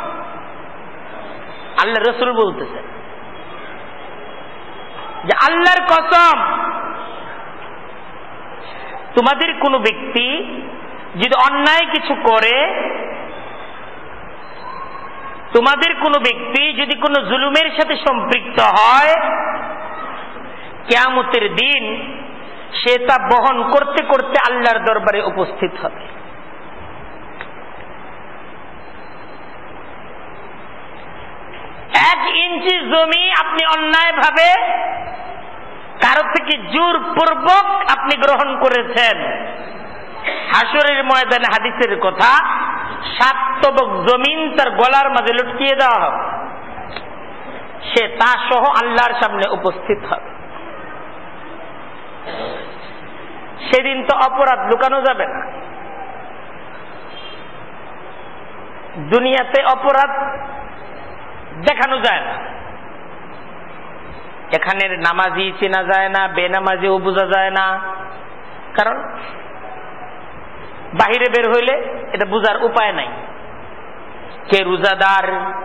S1: আল্লাহ রাসূল বলতেছেন যে আল্লাহর কসম, তোমাদের কোন ব্যক্তি যদি অন্যায় কিছু করে, তোমাদের কোন ব্যক্তি যদি কোন জুলুমের সাথে সম্পৃক্ত হয়, কিয়ামতের দিন সে তা বহন করতে করতে আল্লাহর দরবারে উপস্থিত হবে। এক ইঞ্চি জমি আপনি অন্যায় ভাবে কারো থেকে জোরপূর্বক আপনি গ্রহণ করেছেন, হাসরের ময়দানে হাদিসের কথা, 7 তবক জমিন তার গলার মাঝে লটকিয়ে দেওয়া হবে, সে তা সহ আল্লাহর সামনে উপস্থিত হবে। সেদিন তো অপরাধ লুকানো যাবে না। দুনিয়াতে অপরাধ দেখানো যায় না, এখানের নামাজি চেনা যায় না, বেনামাজিও বোঝা যায় না, কারণ বাহিরে বের হইলে এটা বোঝার উপায় নাই। কে রোজাদার,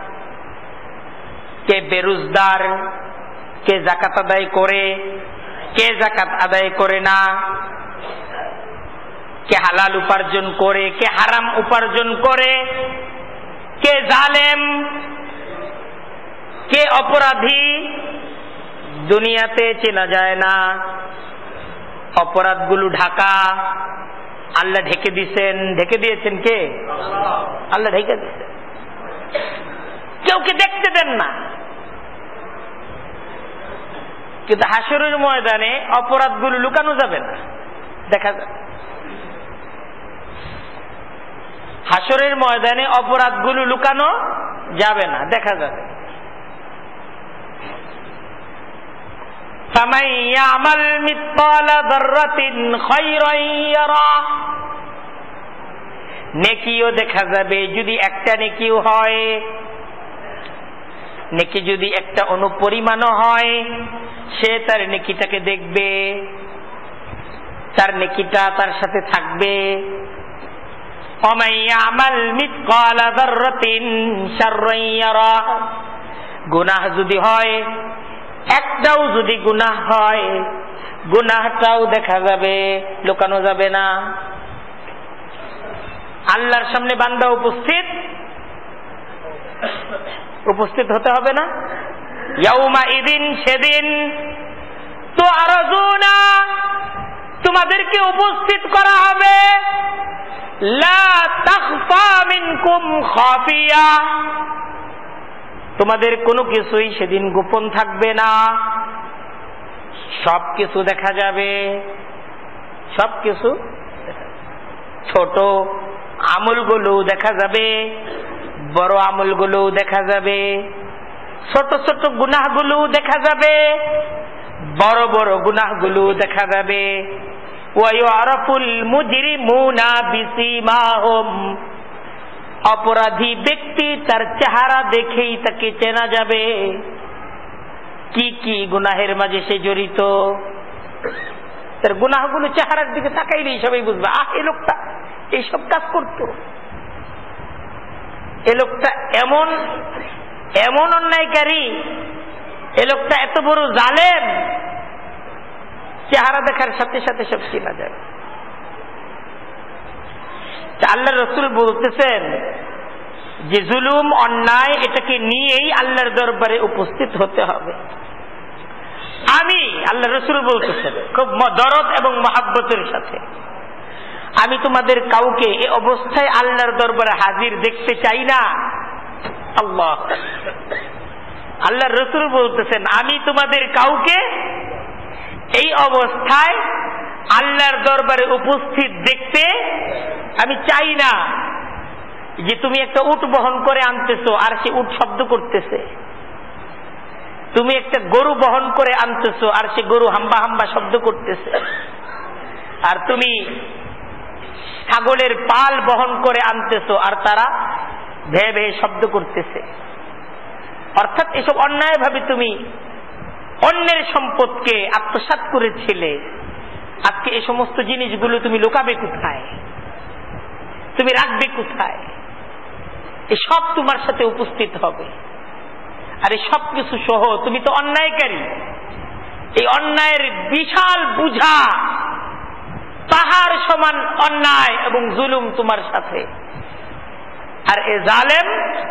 S1: কে বেরোজগার, কে যাকাত আদায় করে, কে যাকাত আদায় করে না, কে হালাল উপার্জন করে, কে হারাম উপার্জন করে, কে জালেম, কে অপরাধী দুনিয়াতে চেনা যায় না। অপরাধগুলো ঢাকা, আল্লাহ ঢেকে দিয়েছেন। ঢেকে দিয়েছেন কে? আল্লাহ ঢেকে দিয়েছেন, কেউকে দেখতে দেন না। কিন্তু হাসরের ময়দানে অপরাধগুলো লুকানো যাবে না, দেখা যাবে। হাসরের ময়দানে অপরাধগুলো লুকানো যাবে না, দেখা যাবে। فَمَن يَعْمَلْ مِثْقَالَ ذَرَّةٍ خَيْرًا يَرَهُ, নেকিও দেখা যাবে। যদি একটা নেকিও হয়, নেকি যদি একটা অনুপরিমাণও হয়, সে তার নেকিটাকে দেখবে, তার নেকিটা তার সাথে থাকবে। وَمَن يَعْمَلْ مِثْقَالَ ذَرَّةٍ شَرًّا يَرَهُ, গুনাহ যদি হয়, একটাও যদি গুনাহ হয়, গুনাহটাও দেখা যাবে, লুকানো যাবে না। আল্লাহর সামনে বান্দা উপস্থিত হতে হবে না? ইয়াউমা ইদিন, সেদিন তো আরজুনা, তোমাদেরকে উপস্থিত করা হবে, লা তাখফা মিনকুম খাফিয়া, তোমাদের কোনো কিছুই সেদিন গোপন থাকবে না, সবকিছু দেখা যাবে। সবকিছু, ছোট আমলগুলো দেখা যাবে, বড় আমলগুলো দেখা যাবে, ছোট ছোট গুনাহগুলো দেখা যাবে, বড় বড় গুনাহগুলো দেখা যাবে। ওয়ায়ুরাফুল মুজরিমুনা বিসিমাহুম, অপরাধী ব্যক্তি তার চেহারা দেখেই তাকে চেনা যাবে, কি কি গুনাহের মাঝে সে জড়িত। তার গুনাহগুলো চেহারার দিকে তাকাইলেই সবাই বুঝবে, এই লোকটা এইসব কাজ করত, এ লোকটা এমন এমন অন্যায়কারী, এ লোকটা এত বড় জালেম। চেহারা দেখার সাথে সাথে সব চেনা যাবে। আল্লাহ রসুল বলতেছেন যে জুলুম, অন্যায়, এটাকে নিয়েই আল্লাহর দরবারে উপস্থিত হতে হবে। আমি, আল্লাহ রসুল বলতেছেন খুব দরদ এবং মহাব্বতের সাথে, আমি তোমাদের কাউকে এই অবস্থায় আল্লাহর দরবারে হাজির দেখতে চাই না। আল্লাহ, আল্লাহ রসুল বলতেছেন আমি তোমাদের কাউকে এই অবস্থায় আল্লাহর দরবারে উপস্থিত দেখতে আমি চাই না। যে তুমি একটা উট বহন করে আনতেছো আর সে উট শব্দ করতেছে, তুমি একটা গরু বহন করে আনতেছো আর সে গরু হাম্বা হাম্বা শব্দ করতেছে, আর তুমি ছাগলের পাল বহন করে আনতেছো আর তারা ভে ভে শব্দ করতেছে। অর্থাৎ এসব অন্যায় ভাবে তুমি অন্যের সম্পদকে আত্মসাৎ করেছিলে। আজকে এই সমস্ত জিনিসগুলো তুমি লুকাবে কোথায়, তুমি রাখবে কোথায়? এসব তোমার সাথে উপস্থিত হবে। আর এই সব কিছু সহ তুমি তো অন্যায়কারী, এই অন্যায়ের বিশাল বুঝা, পাহাড় সমান অন্যায় এবং জুলুম তোমার সাথে। আর এ জালেম,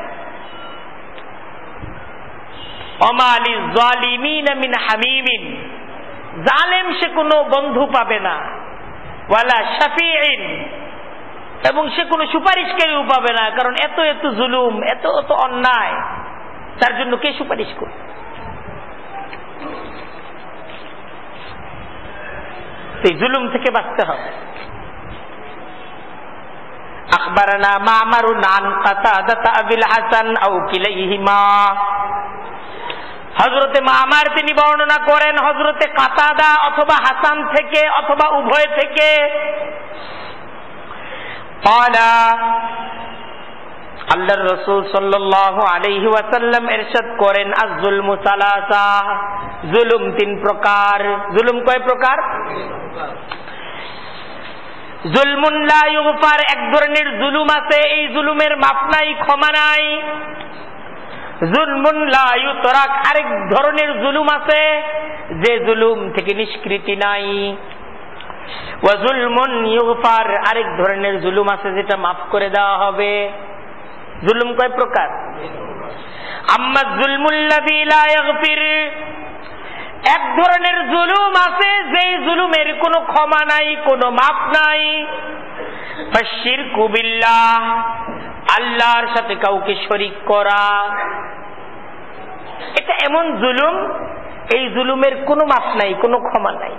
S1: ওমা লিয-যালিমিনা মিন হামিমিন, জালেম সে কোনো বন্ধু পাবে না, ওয়ালা শাফিঈন, এবং সে কোনো সুপারিশকারীও পাবে না। কারণ এত এত জুলুম, এত এত অন্যায়, তার জন্য কে সুপারিশ করবে? এই জুলুম থেকে বাঁচতে হবে। আখবারানা মা'মারুন আন কাতাদা আবিল হাসান আও কিলাইহিমা, হযরতে মা'মার তিনি বর্ণনা করেন হযরতে কাতাদা অথবা হাসান থেকে অথবা উভয় থেকে। ক্বালা, আল্লাহর রাসূল সাল্লাল্লাহু আলাইহি ওয়াসাল্লাম ইরশাদ করেন, আয-যুলমু সালাসা, জুলুম তিন প্রকার। জুলুম কয় প্রকার? জুলমুন লা ইউগফার, এক ধরনের জুলুম আছে, এই জুলুমের মাপ নাই, ক্ষমা নাই। জুলমুন লা ইউতরাক, আরেক ধরনের জুলুম আছে যে জুলুম থেকে নিষ্কৃতি নাই। ওয়া যুলমুন ইউগফার, আরেক ধরনের জুলুম আছে যেটা মাফ করে দেওয়া হবে। জুলুম কয় প্রকার? আম্মা যুলমুল্লাযী লা ইয়াগফির, এক ধরনের জুলুম আছে যেই জুলুমের কোনো ক্ষমা নাই, কোনো মাফ নাই। ফাশশিরকু বিল্লাহ, আল্লাহর সাথে কাউকে শরীক করা, এটা এমন জুলুম, এই জুলুমের কোনো মাফ নাই, কোনো ক্ষমা নাই।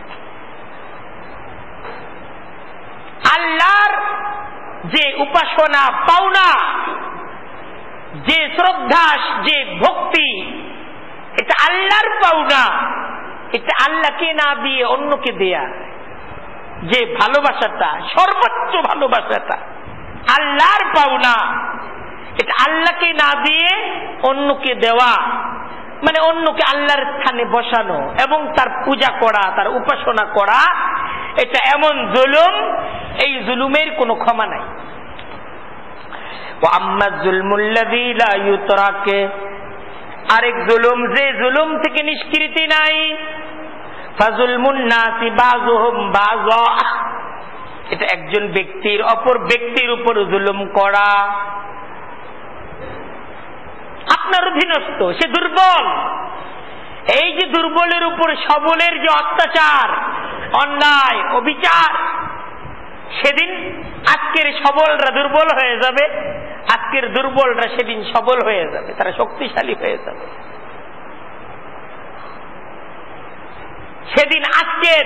S1: আল্লাহর যে উপাসনা পাওনা, যে শ্রদ্ধা, যে ভক্তি, এটা আল্লাহর পাওনা, এটা আল্লাহকে না দিয়ে অন্যকে দেয়া। যে ভালোবাসাটা, সর্বোচ্চ ভালোবাসাটা আল্লাহর পাওনা, এটা আল্লাহকে না দিয়ে অন্যকে দেওয়া, মানে অন্যকে আল্লাহর স্থানে বসানো এবং তার পূজা করা, তার উপাসনা করা, এটা এমন জুলুম, এই জুলুমের কোনো ক্ষমা নাই। ওয়া আম্মা যুলমুল্লাযী লা ইউতরাক, আরেক জুলুম যে জুলুম থেকে নিষ্কৃতি নাই। ফাযুলমুন নাসি বাযুহুম বাযা, এটা একজন ব্যক্তির অপর ব্যক্তির উপর জুলুম করা। আপনার অধীনস্থ, সে দুর্বল, এই যে দুর্বলের উপর সবলের যে অত্যাচার, অন্যায়, অবিচার, সেদিন আজকের সবলরা দুর্বল হয়ে যাবে, আজকের দুর্বলরা সেদিন সবল হয়ে যাবে, তারা শক্তিশালী হয়ে যাবে। সেদিন আজকের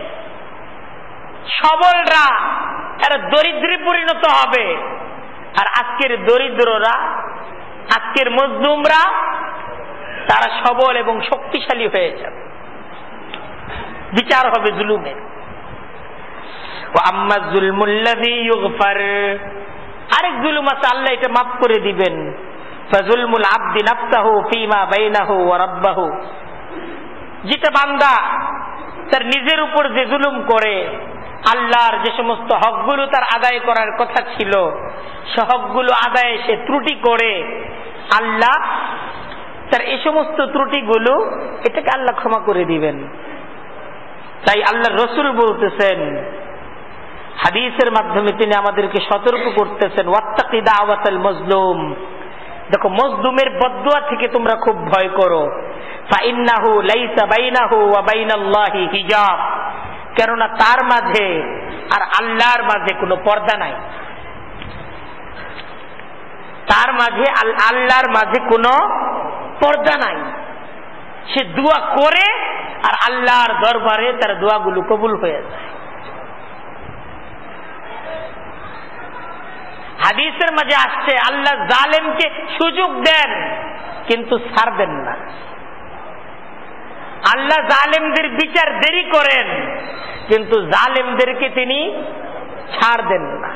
S1: সবলরা এরা দরিদ্রে পরিণত হবে, আর আজকের দরিদ্ররা, আজকের মজলুমরা, তারা সবল এবং শক্তিশালী হয়ে যাবে। বিচার হবে জুলুমের। ওয়া আম্মা যুলমুল্লাযী ইউগফার, আরেক জুলুম আছে আল্লাহ এটা মাফ করে দিবেন। ফাযুলমুল আবদি নাফসাহু ফীমা বাইনাহু ওয়া রাব্বাহু, যেটা বান্দা তার নিজের উপর যে জুলুম করে, আল্লাহর যে সমস্ত হকগুলো তার আদায় করার কথা ছিল, সে হকগুলো আদায়ে সে ত্রুটি করে, আল্লাহ তার এই সমস্ত ত্রুটিগুলো, এটাকে আল্লাহ ক্ষমা করে দিবেন। তাই আল্লাহর রাসূল বলতেছেন, হাদিসের মাধ্যমে তিনি আমাদেরকে সতর্ক করতেছেন, ওয়াত্তাকি দাওয়াতাল মাজলুম, দেখো মজলুমের বদদুয়া থেকে তোমরা খুব ভয় করো। ফাইন্নাহু লাইসা বাইনাহু ওয়া বাইনাল্লাহি হিজাব, কেননা তার মাঝে আর আল্লাহর মাঝে কোনো পর্দা নাই, তার মাঝে আল্লাহর মাঝে কোনো পর্দা নাই। সে দোয়া করে আর আল্লাহর দরবারে তার দোয়াগুলো কবুল হয়ে যায়। হাদিসের মাঝে আসছে, আল্লাহ জালেমকে সুযোগ দেন কিন্তু ছাড় দেন না। আল্লাহ জালেমদের বিচার দেরি করেন কিন্তু জালেমদেরকে তিনি ছাড় দেন না।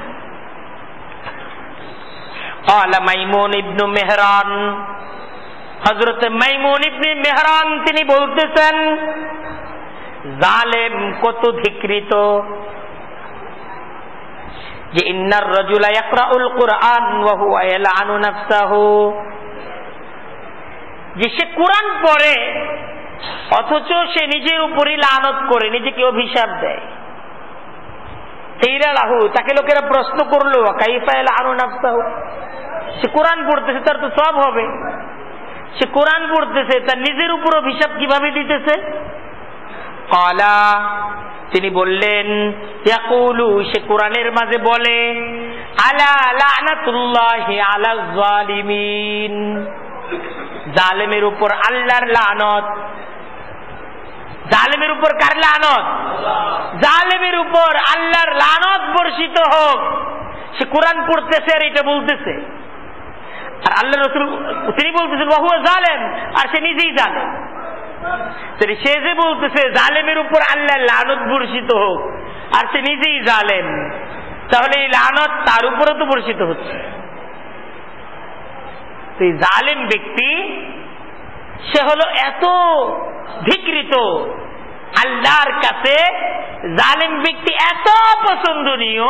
S1: ক্বালা মাইমুন ইবনে মেহরান, হযরত মাইমুন ইবনে মেহরান তিনি বলতেছেন, জালেম কত ধিক্কৃত, যে ইন্নার রাজুলা ইয়াকরাউল কুরআন ওয়া হুয়া ইয়ালআনু নাফসাহু, যে সে কোরআন পড়ে অথচ সে নিজের উপরই লানত করে, নিজেকে অভিশাপ দেয়। কিলা লাহু, তাকে লোকেরা প্রশ্ন করলো, কাইফা ইয়ালআনু নাফসাহু, সে কোরআন পড়তেছে, তার তো সব হবে, সে কোরআন পড়তেছে, তার নিজের উপর অভিশাপ কিভাবে দিতেছে? ক্বালা, তিনি বললেন, ইয়াকুলু, সে কোরআনের মাঝে বলে, আলা লানাতুল্লাহি আলাজ জালিমিন, জালেমের উপর আল্লাহর লানত। জালেমের উপর কার লানত? জালেমের উপর আল্লাহর লানত বর্ষিত হোক। সে কোরআন পড়তেছে আর এটা বলতেছে, আর আল্লাহ রাসূল তিনি বলতেছেন ওয়া হুয়া জালেম, আর সে নিজেই জালেম। সে যে বলতেছে জালেমের উপর আল্লাহর লানত বর্ষিত হোক, আর সে নিজেই জালেম, তাহলে এই লানত তার উপরে তো বর্ষিত হচ্ছে। এই জালেম ব্যক্তি সে হলো এত ধিক্কৃত, আল্লাহর কাছে জালেম ব্যক্তি এত পছন্দনীয়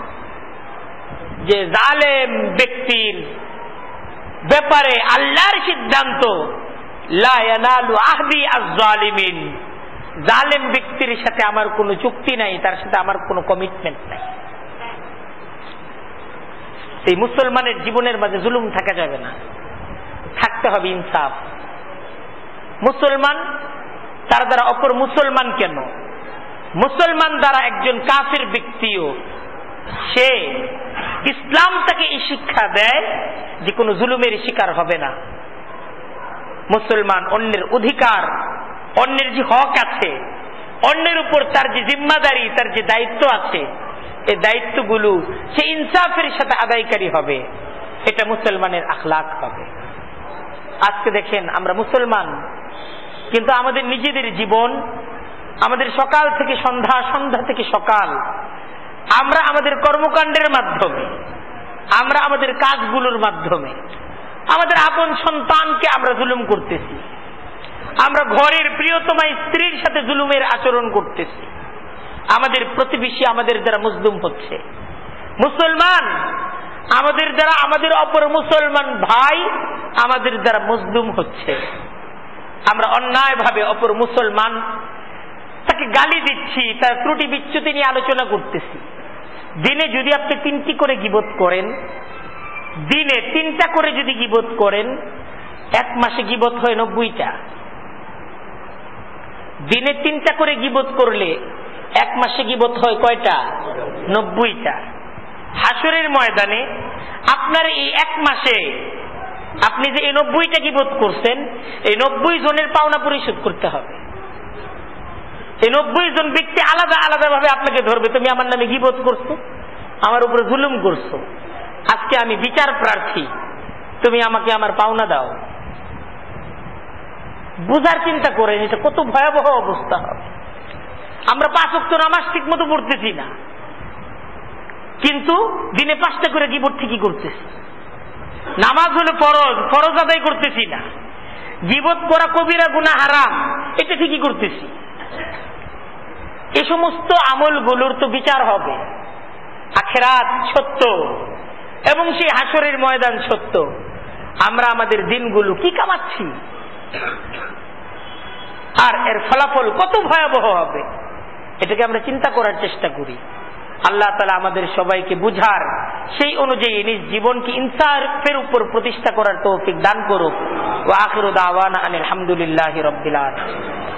S1: যে জালেম ব্যক্তির ব্যাপারে আল্লাহর সিদ্ধান্ত, লা ইয়ানালু আহদি আয-জালিমিন, জালেম ব্যক্তির সাথে আমার কোনো চুক্তি নাই, তার সাথে আমার কোনো কমিটমেন্ট নাই। এই মুসলমানের জীবনের মাঝে জুলুম থাকা যাবে না, থাকতে হবে ইনসাফ। মুসলমান তার দ্বারা অপর মুসলমান কেন, মুসলমান দ্বারা একজন কাফির ব্যক্তিও সে ইসলাম তাকে এই শিক্ষা দেয় যে কোনো জুলুমের শিকার হবে না। মুসলমান অন্যের অধিকার, অন্যের যে হক আছে, অন্যের উপর তার যে জিম্মাদারি, তার যে দায়িত্ব আছে, এই দায়িত্বগুলো সে ইনসাফের সাথে আদায়কারী হবে। এটা মুসলমানের আখলাক হবে। আজকে দেখেন আমরা মুসলমান, কিন্তু আমাদের নিজেদের জীবন, আমাদের সকাল থেকে সন্ধ্যা, সন্ধ্যা থেকে সকাল, আমরা আমাদের কর্মকাণ্ডের মাধ্যমে, আমরা আমাদের কাজগুলোর মাধ্যমে আমাদের আপন সন্তানকে আমরা জুলুম করতেছি। আমরা ঘরের প্রিয়তমা স্ত্রীর সাথে জুলুমের আচরণ করতেছি। আমাদের প্রতিবেশী আমাদের দ্বারা মজলুম হচ্ছে। মুসলমান আমাদের দ্বারা, আমাদের অপর মুসলমান ভাই আমাদের দ্বারা মজলুম হচ্ছে। আমরা অন্যায়ভাবে অপর মুসলমান তাকে গালি দিচ্ছি, তার ত্রুটি বিচ্যুতি নিয়ে আলোচনা করতেছি। দিনে যদি আপনি 3টি করে গীবত করেন, দিনে 3টা করে যদি গীবত করেন, 1 মাসে গীবত হয় 90টা। দিনে 3টা করে গীবত করলে 1 মাসে গীবত হয় কয়টা? 90টা। হাসরের ময়দানে আপনার এই 1 মাসে আপনি যে এই 90টা গীবত করছেন, এই 90 জনের পাওনা পরিশোধ করতে হবে। এই 90 জন ব্যক্তি আলাদা আলাদা ভাবে আপনাকে ধরবে, তুমি আমার নামে গীবত করছো, আমার উপরে জুলুম করছো, আজকে আমি বিচার প্রার্থী, তুমি আমাকে আমার পাওনা দাও। বুঝার চিন্তা করেন এটা কত ভয়াবহ অবস্থা হবে। আমরা 5 ওয়াক্ত নামাজ ঠিক মতো পড়তেছি না, কিন্তু দিনে 5টা করে গীবত ঠিকই করতেছি। নামাজ হলো ফরজ, ফরজ আদায় করতেছি না। গীবত করা কবিরা গুনাহ হারাম, এটা ঠিকই করতেছি। এ সমস্ত আমলগুলোর তো বিচার হবে। আখিরাত সত্য এবং সেই হাসরের ময়দান সত্য। আমরা আমাদের দিনগুলো কি কামাচ্ছি, আর এর ফলাফল কত ভয়াবহ হবে, এটাকে আমরা চিন্তা করার চেষ্টা করি। আল্লাহ তাআলা আমাদের সবাইকে বুঝার, সেই অনুযায়ী নিজ জীবনকে ইনসাফের উপর প্রতিষ্ঠা করার তৌফিক দান করুক। ওয়া আখিরু দাওয়ানা আনিল হামদুলিল্লাহি রাব্বিল আলামিন।